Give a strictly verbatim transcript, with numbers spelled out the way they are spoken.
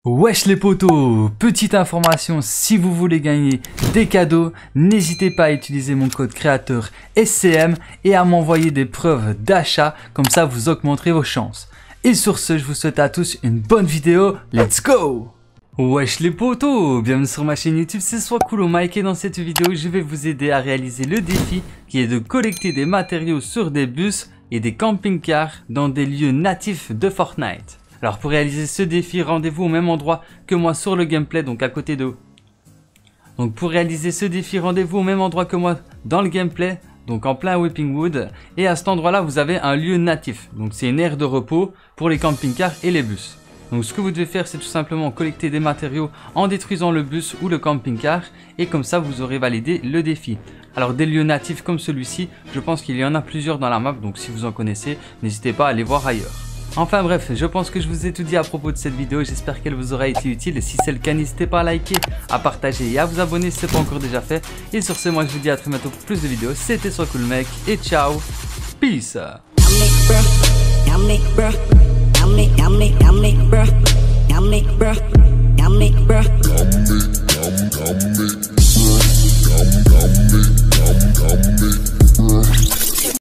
Wesh les potos, petite information, si vous voulez gagner des cadeaux, n'hésitez pas à utiliser mon code créateur S C M et à m'envoyer des preuves d'achat, comme ça vous augmenterez vos chances. Et sur ce, je vous souhaite à tous une bonne vidéo, let's go! Wesh les potos, bienvenue sur ma chaîne YouTube, c'est Soiscool Mike et dans cette vidéo, je vais vous aider à réaliser le défi qui est de collecter des matériaux sur des bus et des camping-cars dans des lieux natifs de Fortnite. Alors pour réaliser ce défi, rendez-vous au même endroit que moi sur le gameplay, donc à côté de... Donc pour réaliser ce défi, rendez-vous au même endroit que moi dans le gameplay, donc en plein Whipping Wood. Et à cet endroit-là, vous avez un lieu natif. Donc c'est une aire de repos pour les camping-cars et les bus. Donc ce que vous devez faire, c'est tout simplement collecter des matériaux en détruisant le bus ou le camping-car. Et comme ça, vous aurez validé le défi. Alors des lieux natifs comme celui-ci, je pense qu'il y en a plusieurs dans la map. Donc si vous en connaissez, n'hésitez pas à aller voir ailleurs. Enfin bref, je pense que je vous ai tout dit à propos de cette vidéo, j'espère qu'elle vous aura été utile. Si c'est le cas, n'hésitez pas à liker, à partager et à vous abonner si ce n'est pas encore déjà fait. Et sur ce, moi je vous dis à très bientôt pour plus de vidéos. C'était Soiscool Mec et ciao, peace.